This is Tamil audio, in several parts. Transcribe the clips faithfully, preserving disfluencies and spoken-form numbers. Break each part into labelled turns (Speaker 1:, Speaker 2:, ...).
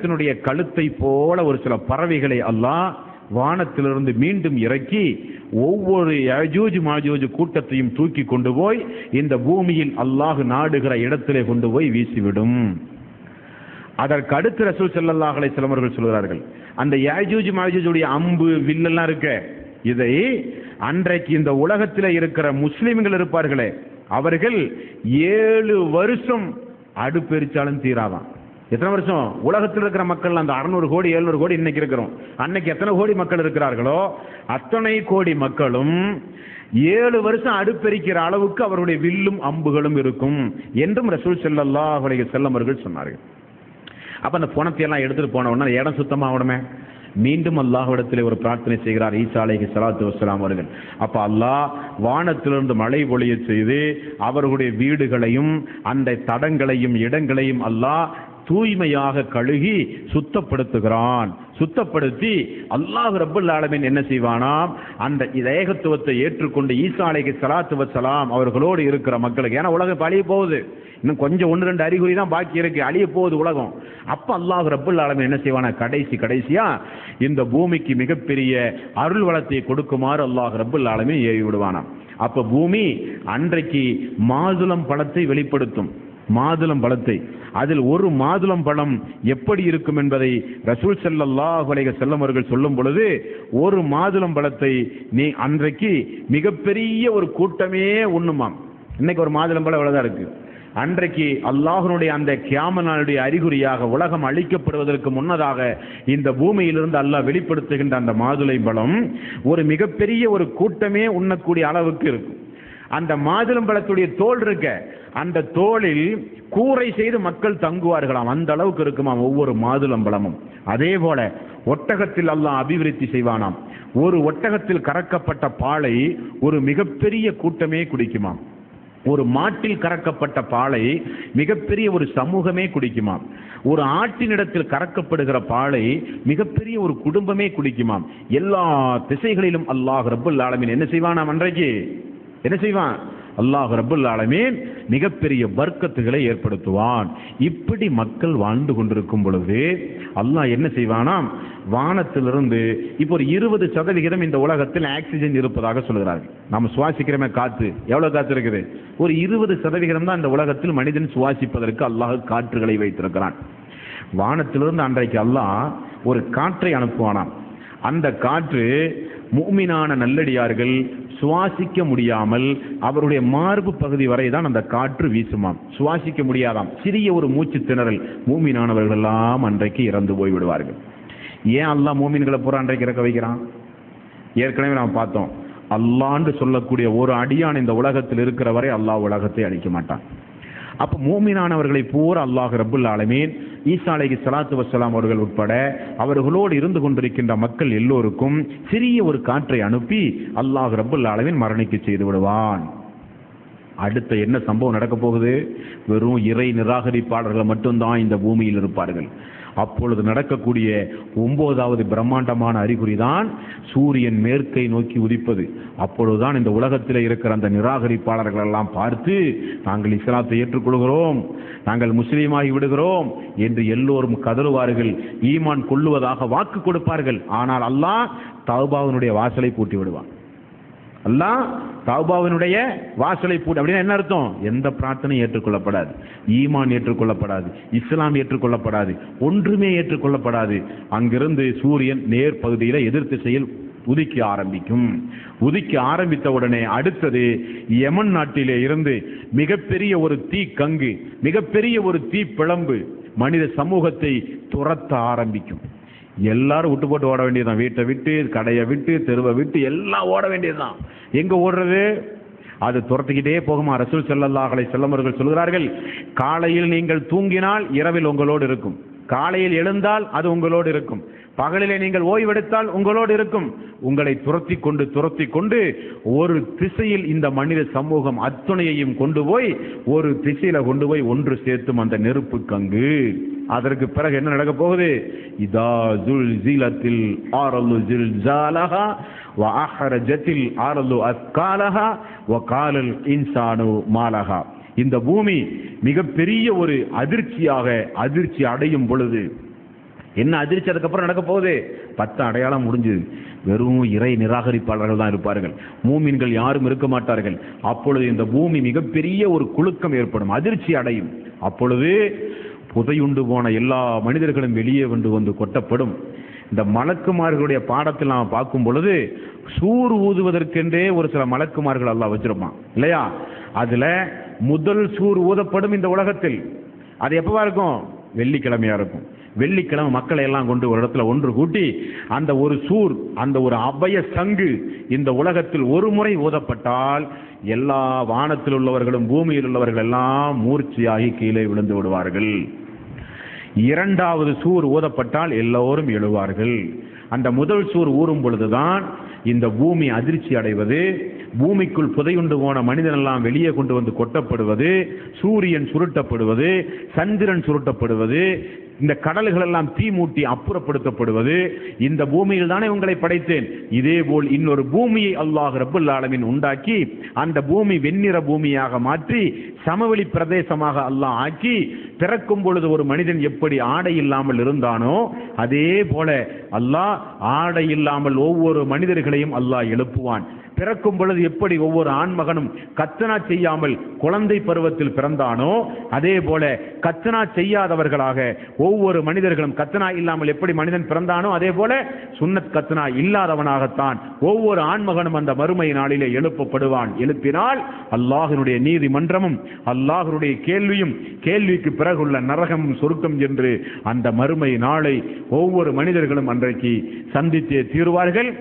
Speaker 1: மனிதனுடைய கழுத்தை போல ஒரு சில பறவைகளை அல்லாஹ் வானத்திலிருந்து மீண்டும் இறக்கி ஒவ்வொரு யஜூஜ் மாஜூஜ் கூட்டத்தையும் தூக்கி கொண்டு போய் இந்த பூமியில் அல்லாஹ் நாடுகிற இடத்திலே கொண்டு போய் வீசிவிடும். அதற்கு அடுத்து ரசூல் ஸல்லல்லாஹு அலைஹி வஸல்லம் அவர்கள் சொல்கிறார்கள், அந்த யஜூஜ் மாஜூஜுடைய அம்பு வில்லெல்லாம் இருக்க, இதை அன்றைக்கு இந்த உலகத்தில் இருக்கிற முஸ்லிம்கள் இருப்பார்களே, அவர்கள் ஏழு வருஷம் அடுப்பெரிச்சாலும் தீராதான். எத்தனை வருஷம்? உலகத்தில் இருக்கிற மக்கள் அந்த அறுநூறு கோடி எழுநூறு கோடி இன்னைக்கு இருக்கிறோம், அன்னைக்கு எத்தனை கோடி மக்கள் இருக்கிறார்களோ அத்தனை கோடி மக்களும் ஏழு வருஷம் அடுப்பெரிக்கிற அளவுக்கு அவருடைய வில்லும் அம்புகளும் இருக்கும் என்றும் ரசூல் ஸல்லல்லாஹு அலைஹி வஸல்லம் அவர்கள் சொன்னார்கள். அப்ப அந்த பணத்தை எல்லாம் எடுத்துட்டு போன உடனே இடம் சுத்தமாகணுமே. மீண்டும் அல்லாஹ்விடத்தில் ஒரு பிரார்த்தனை செய்கிறார் ஈசா அலைஹி ஸலாத்து வஸ்ஸலாம் அவர்கள். அப்ப அல்லாஹ் வானத்திலிருந்து மழை பொழிய செய்து அவர்களுடைய வீடுகளையும் அந்த தடங்களையும் இடங்களையும் அல்லாஹ் தூய்மையாக கழுகி சுத்தப்படுத்துகிறான். சுத்தப்படுத்தி அல்லாஹ் ரப்பல் ஆலமீன் என்ன செய்வானாம், அந்த ஏகத்துவத்தை ஏற்றுக்கொண்டு ஈசா அலைஹி ஸலாத்து வஸ்ஸலாம் அவர்களோடு இருக்கிற மக்களுக்கு, ஏன்னா உலகம் அழிய போகுது, இன்னும் கொஞ்சம் ஒன்று ரெண்டு அறிகுறி தான் பாக்கி இருக்கு, அழிய போகுது உலகம். அப்ப அல்லாஹ் ரப்பல் ஆலமீன் என்ன செய்வானா, கடைசி கடைசியா இந்த பூமிக்கு மிகப்பெரிய அருள் வளத்தை கொடுக்குமாறு அல்லாஹ் ரப்பல் ஆலமீன் ஏவி விடுவானாம். அப்ப பூமி அன்றைக்கு மாதுளம் பழத்தை வெளிப்படுத்தும். மாதுளம் பழத்தை, அதில் ஒரு மாதுளம் பழம் எப்படி இருக்கும் என்பதை ரசூல் ஸல்லல்லாஹு அலைஹி வஸல்லம் அவர்கள் சொல்லும் பொழுது, ஒரு மாதுளம் பழத்தை நீ அன்றைக்கு மிகப்பெரிய ஒரு கூட்டமே உண்ணுமாம். இன்னைக்கு ஒரு மாதுளம் பழம் இவ்வளவுதான் இருக்கு. அன்றைக்கு அல்லாஹ்வுடைய அந்த கியாமத் நாளுடைய அறிகுறியாக உலகம் அழிக்கப்படுவதற்கு முன்னதாக இந்த பூமியிலிருந்து அல்லாஹ் வெளிப்படுத்துகின்ற அந்த மாதுளை பழம் ஒரு மிகப்பெரிய ஒரு கூட்டமே உண்ணக்கூடிய அளவுக்கு இருக்கும். அந்த மாதுளம் பழத்துடைய தோல் இருக்க, அந்த தோளில் கூரை செய்து மக்கள் தங்குவார்களாம், அந்த அளவுக்கு இருக்குமாம் ஒவ்வொரு மாதுளம் பழமும். அதே போல ஒட்டகத்தில் அல்லாஹ் அபிவிருத்தி செய்வானாம். ஒரு ஒட்டகத்தில் கறக்கப்பட்ட பாலை ஒரு மிகப்பெரிய கூட்டமே குடிக்குமாம். ஒரு மாட்டில் கறக்கப்பட்ட பாலை மிகப்பெரிய ஒரு சமூகமே குடிக்குமாம். ஒரு ஆட்டினிடத்தில் கறக்கப்படுகிற பாலை மிகப்பெரிய ஒரு குடும்பமே குடிக்குமாம். எல்லா திசைகளிலும் அல்லாஹ் ரப்பல் ஆலமீன் என்ன செய்வானாம், அன்றைக்கு என்ன செய்வான், அல்லாஹ் ரப்பல் ஆலமீன் மிகப்பெரிய வர்க்கத்துகளை ஏற்படுத்துவான். இப்படி மக்கள் வாழ்ந்து கொண்டிருக்கும் பொழுது அல்லாஹ் என்ன செய்வானாம், வானத்திலிருந்து இப்போ ஒரு இருபது சதவிகிதம் இந்த உலகத்தில் ஆக்சிஜன் இருப்பதாக சொல்கிறார்கள். நம்ம சுவாசிக்கிறமே காற்று, எவ்வளவு காற்று இருக்குது? ஒரு இருபது சதவிகிதம் தான் இந்த உலகத்தில் மனிதன் சுவாசிப்பதற்கு அல்லாஹ் காற்றுகளை வைத்திருக்கிறான். வானத்திலிருந்து அன்றைக்கு அல்லாஹ் ஒரு காற்றை அனுப்புவானாம். அந்த காற்று முஃமினான நல்லடியார்கள் சுவாசிக்க முடியாமல் அவருடைய மார்பு பகுதி வரை தான் அந்த காற்று வீசுமாம். சுவாசிக்க முடியாதாம். சிறிய ஒரு மூச்சு திணறல், மூமினானவர்கள் எல்லாம் அன்றைக்கு இறந்து போய் விடுவார்கள். ஏன் அல்லாஹ் மூமின்களை பூரா அன்றைக்கு இறக்க வைக்கிறான்? ஏற்கனவே நாம் பார்த்தோம், அல்லாஹ்ன்னு சொல்லக்கூடிய ஒரு அடியான் இந்த உலகத்தில் இருக்கிற வரை அல்லாஹ் உலகத்தை அழிக்க மாட்டான். அப்ப மூமினானவர்களை பூரா அல்லாஹ் ரப்பல் ஆலமீன் ஈசா அலைஹி ஸலாத்து வஸ்ஸலாம் அவர்கள் உட்பட அவர்களோடு இருந்து கொண்டிருக்கின்ற மக்கள் எல்லோருக்கும் சிறிய ஒரு காற்றை அனுப்பி அல்லாஹ் ரப்பல் ஆலமீன் மரணிக்க செய்து விடுவான். அடுத்த என்ன சம்பவம் நடக்க போகுது? வெறும் இறை நிராகரிப்பாளர்கள் மட்டும்தான் இந்த பூமியில் இருப்பார்கள். அப்பொழுது நடக்கக்கூடிய ஒன்பதாவது பிரம்மாண்டமான அறிகுறி தான் சூரியன் மேற்கை நோக்கி உதிப்பது. அப்பொழுதுதான் இந்த உலகத்தில் இருக்கிற அந்த நிராகரிப்பாளர்கள் எல்லாம் பார்த்து, நாங்கள் இஸ்லாத்தை ஏற்றுக்கொள்கிறோம், நாங்கள் முஸ்லீமாகி விடுகிறோம் என்று எல்லோரும் கதறுவார்கள், ஈமான் கொள்ளுவதாக வாக்கு கொடுப்பார்கள். ஆனால் அல்லாஹ் தௌபாவினுடைய வாசலை பூட்டி விடுவான். அல்லாஹ் தௌபாவினுடைய வாசலை பூட்டி, அப்படின்னா என்ன அர்த்தம்? எந்த பிரார்த்தனையும் ஏற்றுக்கொள்ளப்படாது, ஈமான் ஏற்றுக்கொள்ளப்படாது, இஸ்லாம் ஏற்றுக்கொள்ளப்படாது, ஒன்றுமே ஏற்றுக்கொள்ளப்படாது. அங்கிருந்து சூரியன் நேர் பகுதியில் எதிர் திசையில் உதிக்க ஆரம்பிக்கும். உதிக்க ஆரம்பித்த உடனே அடுத்தது யமன் நாட்டிலே இருந்து மிகப்பெரிய ஒரு தீ கங்கு, மிகப்பெரிய ஒரு தீ பிளம்பு மனித சமூகத்தை துரத்த ஆரம்பிக்கும். எல்லாரும் விட்டு போட்டு ஓட வேண்டியதுதான். வீட்டை விட்டு, கடையை விட்டு, தெருவை விட்டு எல்லாம் ஓட வேண்டியதுதான். எங்க ஓடுறது? அது துரத்திக்கிட்டே போகுமா. ரசூல் ஸல்லல்லாஹு அலைஹி வஸல்லம் அவர்கள் சொல்கிறார்கள், காலையில் நீங்கள் தூங்கினால் இரவில் உங்களோடு இருக்கும், காலையில் எழுந்தால் அது உங்களோடு இருக்கும், பகலிலே நீங்கள் ஓய்வெடுத்தால் உங்களோடு இருக்கும். உங்களை துரத்தி கொண்டு துரத்தி கொண்டு ஒரு திசையில் இந்த மனித சமூகம் அத்துணையையும் கொண்டு போய் ஒரு திசையில கொண்டு போய் ஒன்று சேர்த்தும் அந்த நெருப்பு கங்கு. அதற்கு பிறகு என்ன நடக்க போகுது? இதா ஜுல்சிலத்தில் ஆரலு ஜில்ஜாலஹா வ அஹ்ரஜத்தில் ஆரலு அஸ்காலஹா வ காலல் இன்சானு மாலஹா. இந்த பூமி மிகப்பெரிய ஒரு அதிர்ச்சியாக அதிர்ச்சி அடையும் பொழுது, என்ன அதிர்ச்சி அதுக்கப்புறம் நடக்க போகுது? பத்து அடையாளம் முடிஞ்சது. வெறும் இறை நிராகரிப்பாளர்கள் தான் இருப்பார்கள், மூமின்கள் யாரும் இருக்க மாட்டார்கள். அப்பொழுது இந்த பூமி மிகப்பெரிய ஒரு குலுக்கம் ஏற்படும், அதிர்ச்சி அடையும். அப்பொழுது புதையுண்டு போன எல்லா மனிதர்களும் வெளியே வந்து வந்து கொட்டப்படும். இந்த மலக்குமார்களுடைய பாடத்தில் நாம் பார்க்கும் பொழுது சூர் ஊதுவதற்கென்றே ஒரு சில மலக்குமார்கள் அல்லாஹ் வச்சிருப்பான் இல்லையா? அதுல முதல் சூர் ஊதப்படும் இந்த உலகத்தில். அது எப்பவா இருக்கும்? வெள்ளிக்கிழமையா இருக்கும். வெள்ளிக்கிழமை மக்களை எல்லாம் கொண்டு ஒரு இடத்துல ஒன்று கூட்டி அந்த ஒரு சூர், அந்த ஒரு அபய சங்கு இந்த உலகத்தில் ஒரு முறை ஊதப்பட்டால் எல்லா வானத்தில் உள்ளவர்களும் பூமியில் உள்ளவர்கள் எல்லாம் மூர்ச்சியாகி கீழே விழுந்து விடுவார்கள். இரண்டாவது சூர் ஊதப்பட்டால் எல்லோரும் எழுவார்கள். அந்த முதல் சூர் ஊறும் பொழுதுதான் இந்த பூமி அதிர்ச்சி அடைவது, பூமிக்குள் புதையுண்டு போன மனிதன் எல்லாம் வெளியே கொண்டு வந்து கொட்டப்படுவது, சூரியன் சுருட்டப்படுவது, சந்திரன் சுருட்டப்படுவது, இந்த கடல்கள் எல்லாம் தீ மூட்டி அப்புறப்படுத்தப்படுவது. இந்த பூமியில் தானே உங்களை படைத்தேன், இதே போல் இன்னொரு பூமியை அல்லாஹ் ரப்பல் ஆலமீன் உண்டாக்கி அந்த பூமி வெண்ணிற பூமியாக மாற்றி சமவெளி பிரதேசமாக அல்லாஹ் ஆக்கி பிறக்கும் பொழுது ஒரு மனிதன் எப்படி ஆடை இல்லாமல் இருந்தானோ அதே போல அல்லாஹ் ஆடை இல்லாமல் ஒவ்வொரு மனிதர்களையும் அல்லாஹ் எழுப்புவான். பிறக்கும் பொழுது எப்படி ஒவ்வொரு ஆண்மகனும் கத்தனா செய்யாமல் குழந்தை பருவத்தில் பிறந்தானோ அதே போல கத்தனா செய்யாதவர்களாக ஒவ்வொரு மனிதர்களும், கத்தனா இல்லாமல் எப்படி மனிதன் பிறந்தானோ அதே போல சுன்னத் கத்தனா இல்லாதவனாகத்தான் ஒவ்வொரு ஆண்மகனும் அந்த மறுமை நாளிலே எழுப்பப்படுவான். எழுப்பினால் அல்லாஹ்வினுடைய நீதிமன்றமும் அல்லாஹ்வுடைய கேள்வியும், கேள்விக்கு பிறகுள்ள நரகமும் சொர்க்கம் என்று அந்த மறுமை நாளை ஒவ்வொரு மனிதர்களும் அன்றைக்கு சந்தித்தே தீர்வார்கள்.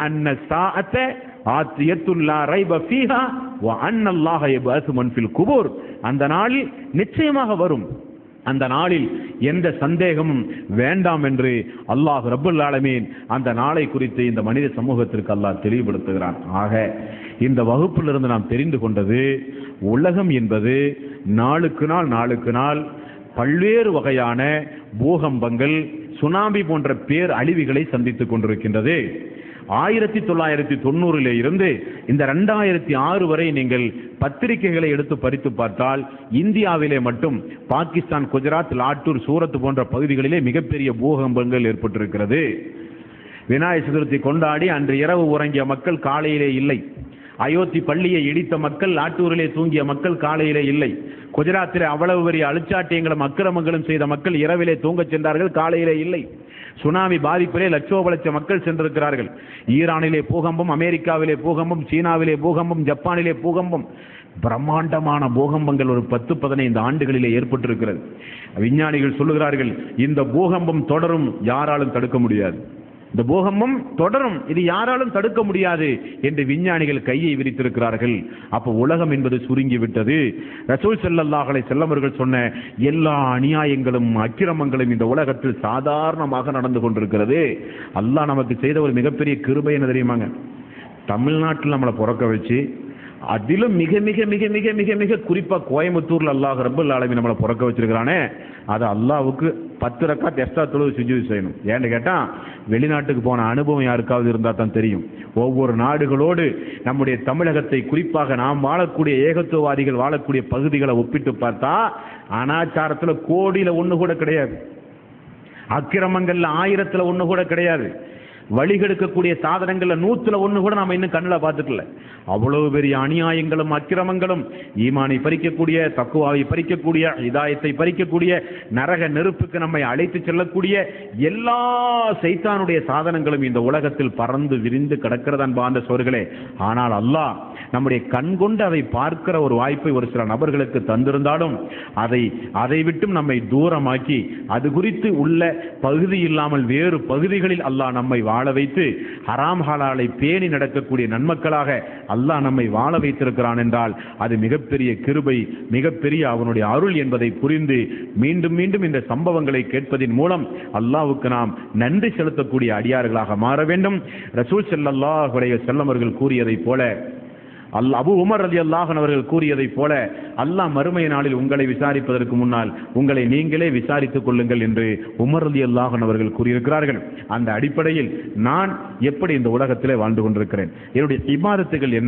Speaker 1: அந்த நாளில் நிச்சயமாக வரும். அந்த நாளில் எந்த சந்தேகமும் வேண்டாம் என்று அல்லாஹ் ரப்பல் ஆலமீன் அந்த நாளை குறித்து இந்த மனித சமூகத்திற்கு அல்லாஹ் தெளிவுபடுத்துகிறான். ஆக இந்த வகுப்பிலிருந்து நாம் தெரிந்து கொண்டது, உலகம் என்பது நாளுக்கு நாள் நாளுக்கு நாள் பல்வேறு வகையான பூகம்பங்கள், சுனாமி போன்ற பேர் அழிவுகளை சந்தித்துக் கொண்டிருக்கின்றது. ஆயிரத்தி தொள்ளாயிரத்தி தொண்ணூறிலே இருந்து இந்த ரெண்டாயிரத்தி ஆறு வரை நீங்கள் பத்திரிகைகளை எடுத்து பறித்து பார்த்தால் இந்தியாவிலே மட்டும் பாகிஸ்தான், குஜராத், லாட்டூர், சூரத் போன்ற பகுதிகளிலே மிகப்பெரிய பூகம்பங்கள் ஏற்பட்டிருக்கிறது. விநாயகர் சதுர்த்தி கொண்டாடி அன்று இரவு உறங்கிய மக்கள் காலையிலே இல்லை. அயோத்தி பள்ளியை இடித்த மக்கள், லாட்டூரிலே தூங்கிய மக்கள் காலையிலே இல்லை. குஜராத்திலே அவ்வளவு பெரிய அழுச்சாட்டியங்களும் அக்கிரமங்களும் செய்த மக்கள் இரவிலே தூங்கச் சென்றார்கள், காலையிலே இல்லை. சுனாமி பாதிப்பிலே லட்சோப லட்ச மக்கள் சென்றிருக்கிறார்கள். ஈரானிலே பூகம்பம், அமெரிக்காவிலே பூகம்பம், சீனாவிலே பூகம்பம், ஜப்பானிலே பூகம்பம், பிரம்மாண்டமான பூகம்பங்கள் ஒரு பத்து பதினைந்து ஆண்டுகளிலே ஏற்பட்டிருக்கிறது. விஞ்ஞானிகள் சொல்லுகிறார்கள் இந்த பூகம்பம் தொடரும், யாராலும் தடுக்க முடியாது. இந்த பூகம்பம் தொடரும், இது யாராலும் தடுக்க முடியாது என்று விஞ்ஞானிகள் கையை விரித்திருக்கிறார்கள். அப்போ உலகம் என்பது சுருங்கி விட்டது. ரசூல் ஸல்லல்லாஹு அலைஹி வஸல்லம் அவர்கள் சொன்ன எல்லா அநியாயங்களும் அக்கிரமங்களும் இந்த உலகத்தில் சாதாரணமாக நடந்து கொண்டிருக்கிறது. அல்லாஹ் நமக்கு செய்த ஒரு மிகப்பெரிய கிருபை என்ன தெரியுமாங்க? தமிழ்நாட்டில் நம்மளை பிறக்க வச்சு, அதிலும் மிக மிக மிக மிக மிக மிக குறிப்பா கோயம்புத்தூர்ல அல்லாஹ் ரப்பல் ஆலமீன் நம்மளை பிறக்க வச்சிருக்கிறானே, அது அல்லாஹ்வுக்கு பத்து ரக்காத் எக்ஸ்ட்ரா தொழுது சுஜூத் செய்யணும். ஏன்னு கேட்டா வெளிநாட்டுக்கு போன அனுபவம் யாருக்காவது இருந்தால் தான் தெரியும். ஒவ்வொரு நாடுகளோடு நம்முடைய தமிழகத்தை, குறிப்பாக நாம் வாழக்கூடிய ஏகத்துவவாதிகள் வாழக்கூடிய பகுதிகளை ஒப்பிட்டு பார்த்தா அனாச்சாரத்துல கோடியில ஒண்ணு கூட கிடையாது, அக்கிரமங்கள்ல ஆயிரத்துல ஒண்ணு கூட கிடையாது, வழிகெடுக்கக்கூடிய சாதனங்கள்ல நூத்துல ஒண்ணு கூட நாம இன்னும் கண்ணுல பார்த்துக்கல. அவ்வளவு பெரிய அநியாயங்களும் அக்கிரமங்களும், ஈமானை பறிக்கக்கூடிய, தக்குவாவை பறிக்கக்கூடிய, இதாயத்தை பறிக்கக்கூடிய, நரக நெருப்புக்கு நம்மை அழைத்து செல்லக்கூடிய எல்லா சைத்தானுடைய சாதனங்களும் இந்த உலகத்தில் பறந்து விரிந்து கிடக்கிறது அன்பார்ந்த சோர்களே. ஆனால் அல்லாஹ் நம்முடைய கண் கொண்டு அதை பார்க்கிற ஒரு வாய்ப்பை ஒரு சில நபர்களுக்கு தந்திருந்தாலும் அதை அதை விட்டும் நம்மை தூரமாக்கி அது குறித்து உள்ள பகுதி இல்லாமல் வேறு பகுதிகளில் அல்லாஹ் நம்மை வாழ வைத்து ஹராம் ஹலாலை பேணி நடக்கக்கூடிய நன்மக்களாக அல்லாஹ் நம்மை வாழ வைத்திருக்கிறான் என்றால் அது மிகப்பெரிய கிருபை, மிகப்பெரிய அவனுடைய அருள் என்பதை புரிந்து மீண்டும் மீண்டும் இந்த சம்பவங்களை கேட்பதின் மூலம் அல்லாஹ்வுக்கு நாம் நன்றி செலுத்தக்கூடிய அடியார்களாக மாற வேண்டும். ரசூல் ஸல்லல்லாஹு அலைஹி வஸல்லம் அவர்கள் கூறியதை போல, அல்லாஹ் அபூ உமர் ரலியல்லாஹு அன்ஹு அவர்கள் கூறியதை போல, அல்லாஹ் மறுமை நாளில் உங்களை விசாரிப்பதற்கு முன்னால் உங்களை நீங்களே விசாரித்துக் கொள்ளுங்கள் என்று உமர் ரலியல்லாஹு அன்ஹு அவர்கள் கூறியிருக்கிறார்கள். அந்த அடிப்படையில் நான் எப்படி இந்த உலகத்திலே வாழ்ந்து கொண்டிருக்கிறேன், என்னுடைய இபாதத்துகள் என்ன,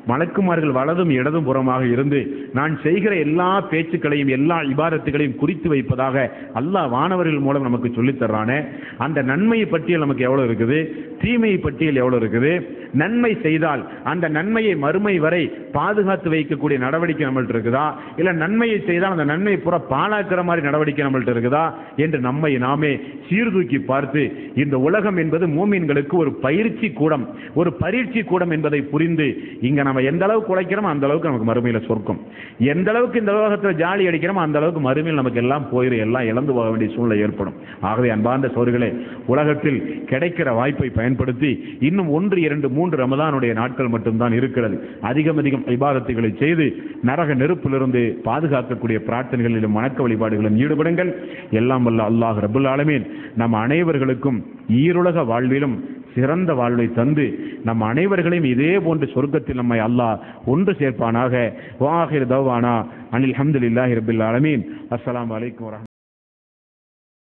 Speaker 1: மலக்குமார்கள் வலதும் இடதும் புறமாக இருந்து நான் செய்கிற எல்லா பேச்சுக்களையும் எல்லா இபாதத்துகளையும் குறித்து வைப்பதாக அல்லாஹ் வானவர்கள் மூலம் நமக்கு சொல்லித் தர்றானே, அந்த நன்மை பட்டியல் நமக்கு எவ்வளவு இருக்குது, தீமை பட்டியல் எவ்வளவு இருக்குது, நன்மை செய்தால் அந்த நன்மையை மறுமை வரை பாதுகாத்து வைக்கக்கூடிய நடவடிக்கை நம்மள்ட்ட இருக்குதா, இல்ல நன்மையை செய்தால் அந்த நன்மையை புற பாழாக்குற மாதிரி நடவடிக்கை நம்மள்ட்ட இருக்குதா என்று நம்மை நாமே சீர்தூக்கி பார்த்து, இந்த உலகம் என்பது மூமின்களுக்கு ஒரு பயிற்சி கூடம், ஒரு பரீட்சை கூடம் என்பதை புரிந்து, இங்க நம்ம எந்த அளவுக்கு உழைக்கிறோமோ அந்த அளவுக்கு நமக்கு மறுமையில சொர்க்கம், எந்த அளவுக்கு இந்த உலகத்தில் ஜாலி அடிக்கிறோமோ அந்த அளவுக்கு மறுமையில் நமக்கு எல்லாம் போயிடும், எல்லாம் இழந்து போக வேண்டிய சூழ்நிலை ஏற்படும். ஆகவே அன்பார்ந்த சோர்களே, உலகத்தில் கிடைக்கிற வாய்ப்பை பயன்படுத்தி இன்னும் ஒன்று இரண்டு மூன்று ரமதானுடைய நாட்கள் மட்டும்தான் இருக்கிறது. அதிகம் அதிகம் இபாதத்துகளை செய்து நரக நெருப்பிலிருந்து பாதுகாக்கக்கூடிய பிரார்த்தனைகளிலும் வணக்க வழிபாடுகளிலும் ஈடுபடுங்கள். எல்லாம் வல்ல அல்லாஹ் ரப்பல் ஆலமீன் நம் அனைவர்களுக்கும் ஈருலக வாழ்விலும் சிறந்த வாழ்வை தந்து நம் அனைவர்களையும் இதே போன்று சொர்க்கத்தில் நம்மை அல்லாஹ் ஒன்று சேர்ப்பானாக. வாஹிர் தவானா அனில் ஹம்துலில்லாஹி ரப்பில் ஆலமீன். அஸ்ஸலாமு அலைக்கும்.